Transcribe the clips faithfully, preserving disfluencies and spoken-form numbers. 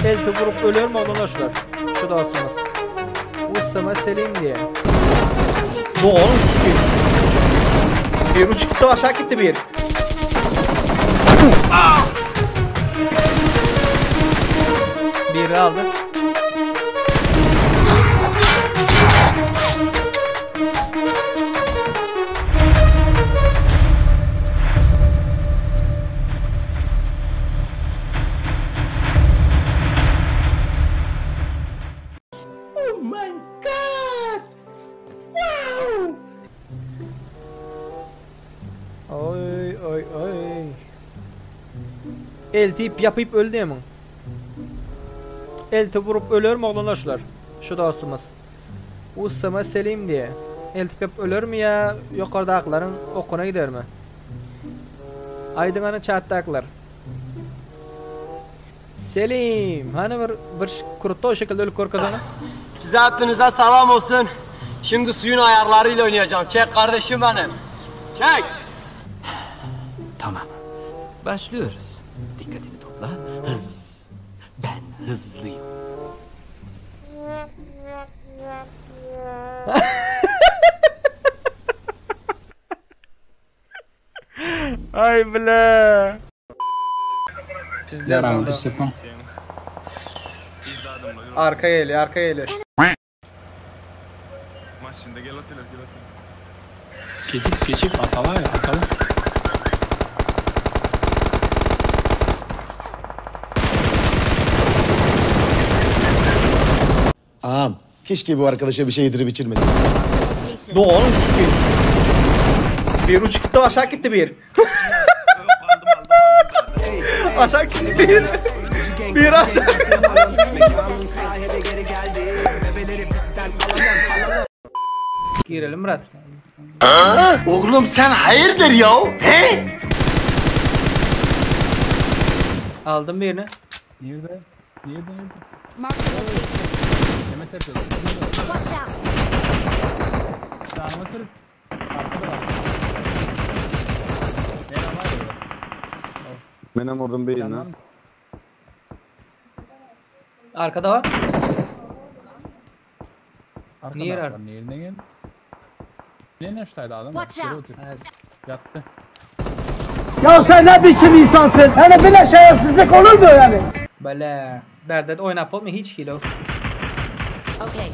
Elti vurup ölür mü olanlar? Şu dostumuz. Usama Selim diye. Ne oğlum? Bir uç gitti aşağı gitti bir. Biri aldı. Oh my god! Wow! Oy oy oy. Eltip yapıp öldü hemen. Elti vurup ölür mü olanlar? Şu dostumuz. Usama Selim diye. Eltip hep ölür mü ya? Yukarıdakilerin okuna gider mi? Aydın ana çattaklar. Selim, hani bir bir kuruttu o şekilde ölü korkazanı. Size hepinize selam olsun. Şimdi suyun ayarlarıyla oynayacağım. Çek kardeşim benim. Çek. Tamam. Başlıyoruz. Dikkatini topla. Hız. Ben hızlıyım. Ay bile. Pizler oldu. Arka geliyor, arka geliyor. Maşında gel atilla gel atilla. Geçip geçip atala ya atala. Ağam, keşke bu arkadaşa bir şey yedirip içirmesin. Ne oğlum? Bir uç gitti aşağı gitti bir. Aşağı gitti bir. Bir aşağı. Girelim Murat. Oğlum sen hayırdır ya? He? Aldım birini. Nerede? Nerede nerede? Mark the location. Yeme serpiyor. Watch out. Sağıma sürüp. Arkada var. Benim var ya. Benim oradan beyin lan. Arkada var. Arkada Niye var. var? Nerede gel? Ne neştaydı adam? Watch Şöyle out. otur. Evet. Yattı. Ya sen ne biçim insansın? Hele böyle şerefsizlik olur mu yani? Böyle derde oynap olmuyor hiç kilo. Okay.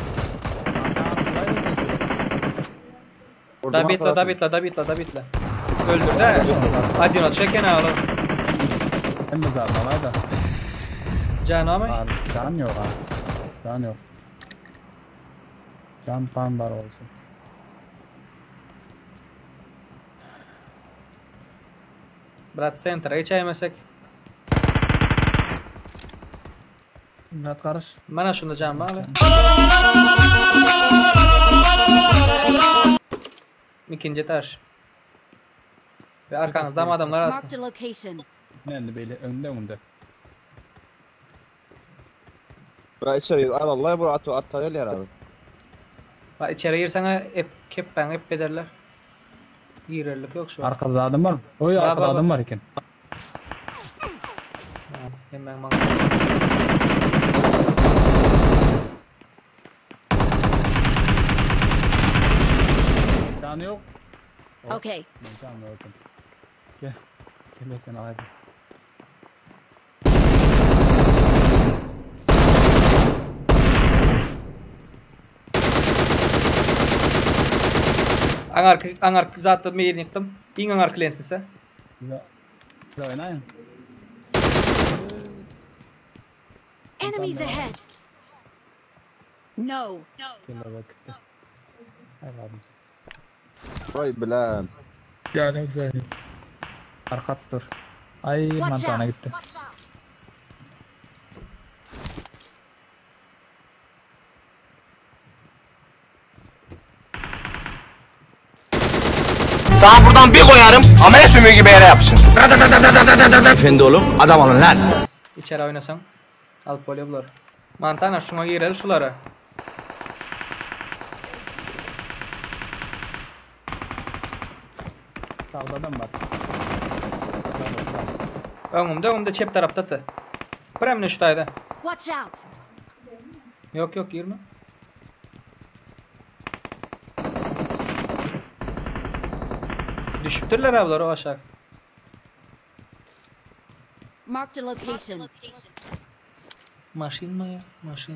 Da bitla da bitla da bitla da bitla. Öldür de. Hadi onu çeken oğlum. Hem de zaten var da. Canım mı? Abi can yok abi. Can yok. Can pan var olsun. Brat center'a geçemesek. Murat karış. Bana şunu canım bağlı. İkinci taş. Ve arkanızda mı adamlar attı? Mark the location. Nerede böyle önde önde. Bura içeri al Allah bura atı atı öyle abi. Bak içeri girsene hep kep ben hep bederler. Girerlik yok şu an. Arkada adam var mı? Oy Bak, arkada bak, adam bak. var iken. Ha, hemen man. Can yok. Okay. Ben can yok. Gel. Gel sen al hadi. Angar angar zaten bir yerini yıktım. İn angar klensise. Güzel. Güzel oynayın. Enemies ahead. No. Gel bak. Hayır abi. Vay bilen. Ya ne güzel. Arka dur. Ay Watch mantığına out. gitti. Sana buradan bir koyarım. Amele sümüğü gibi yere yapışın. Efendi oğlum, adam olun lan. İçeri oynasan. Al polyolar. Mantana şuna girelim şulara. Sağda adam var. Önümde önümde çep tarafta tı. Prem ne şutaydı. Watch out. Yok yok girme. Düşüptürler ablar o aşağı. Marked a location. Maşin mi ya? Maşin.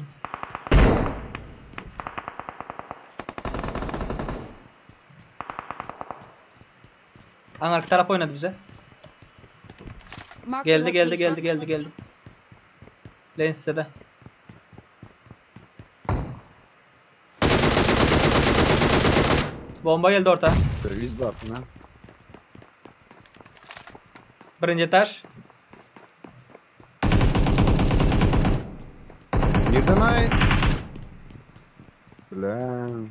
Arka taraf oynadı bize. Marked a Geldi geldi location. geldi geldi geldi. Lens'e de. Bomba geldi orta. Servis bak lan. Birinci taş. Birden ay. Lan.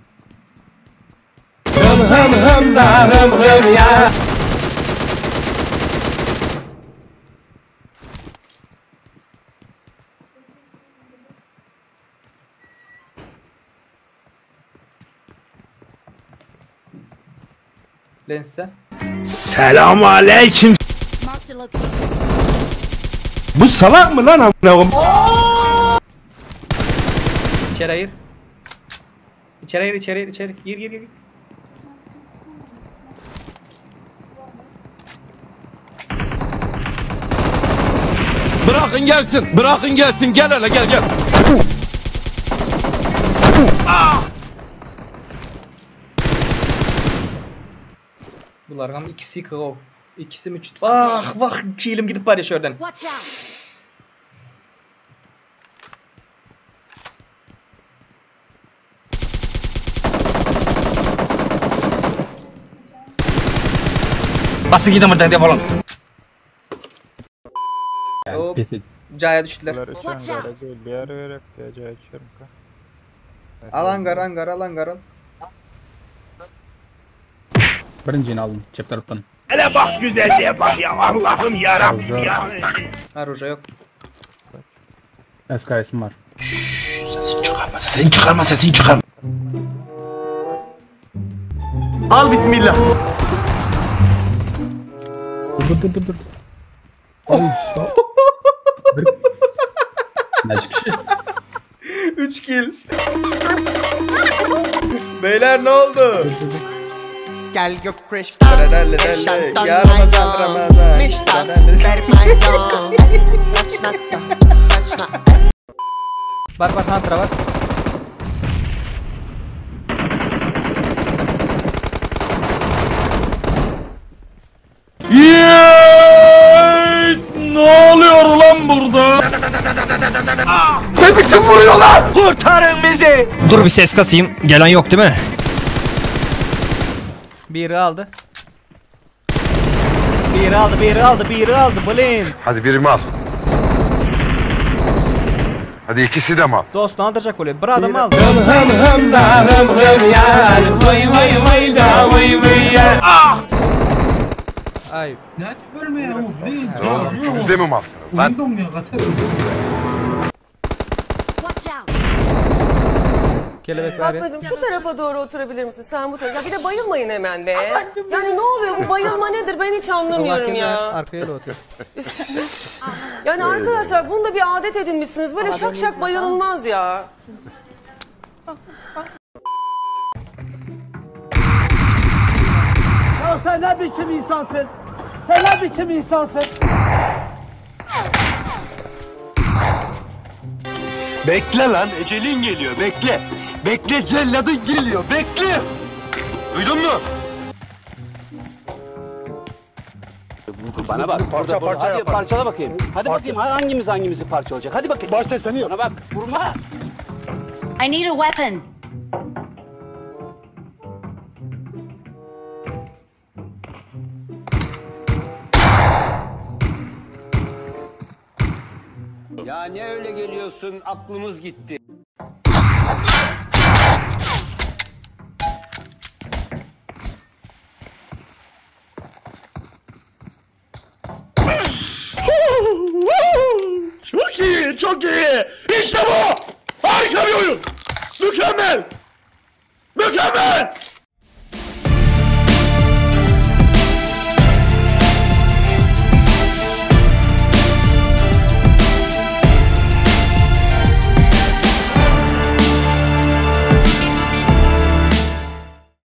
Lens'e. Selamun aleyküm. Marked a location. Bu salak mı lan amına koyayım? İçeri ayır. İçeri ayır, içeri ayır, içeri. Gir gir gir. Bırakın gelsin. Bırakın gelsin. Gel hele gel gel. Bunlardan ikisi kıov. İkisi mi? Vah vah kilim gidip var ya şuradan. Watch out. Basın gidin buradan defolun. Hop. Pes et. Caya düştüler. Watch out. Al hangar hangar al hangar al. Birincini aldım. Cep taraftan. Hele bak güzelliğe bak ya. Allah'ım yarabbim ya. Ha ruja yok. S K S'im var. Sesini çıkarma sesini çıkarma sesini çıkarma. Al bismillah. Dur dur dur dur dur. Ay. Bir. Kaç kişi? üç kill. Beyler ne oldu? Gel gök kristal, Derele derele. eşantan Ya Ramazan mayon, Ramazan. niştal, Derele. vermayon. Kaçna, kaçna. Bak bak Hunter'a bak. Ne oluyor lan burada? Ne biçim vuruyorlar? Kurtarın bizi. Dur bir ses kasayım. Gelen yok değil mi? Biri aldı. Biri aldı, biri aldı, biri aldı. Blin. Hadi birimi al. Hadi ikisi de mi al? Dostunu aldıracak öyle. Bir adamı aldı. Ay. Oğlum üçünüz de mi malsınız lan? Watch out. Kelebek var ya. Ablacığım şu tarafa doğru oturabilir misin? Sen bu tarafa. Bir de bayılmayın hemen be. Yani ne oluyor bu bayılma nedir? Ben hiç anlamıyorum ya. Arkaya da otur. Yani arkadaşlar bunu da bir adet edinmişsiniz. Böyle şak şak bayılınmaz ya. Ya sen ne biçim insansın? Sen ne biçim insansın? Bekle lan ecelin geliyor bekle. Bekle celladın geliyor bekle. Duydun mu? Bana bak. Parça parça Hadi yapar. parçala bakayım. Hadi bakayım hangimiz hangimizi parça olacak. Hadi bakayım. Başta seni yap. Bana bak. Vurma. I need a weapon. Ya ne öyle geliyorsun? Aklımız gitti. Çok iyi çok iyi. İşte bu. Harika bir oyun. Mükemmel. Mükemmel.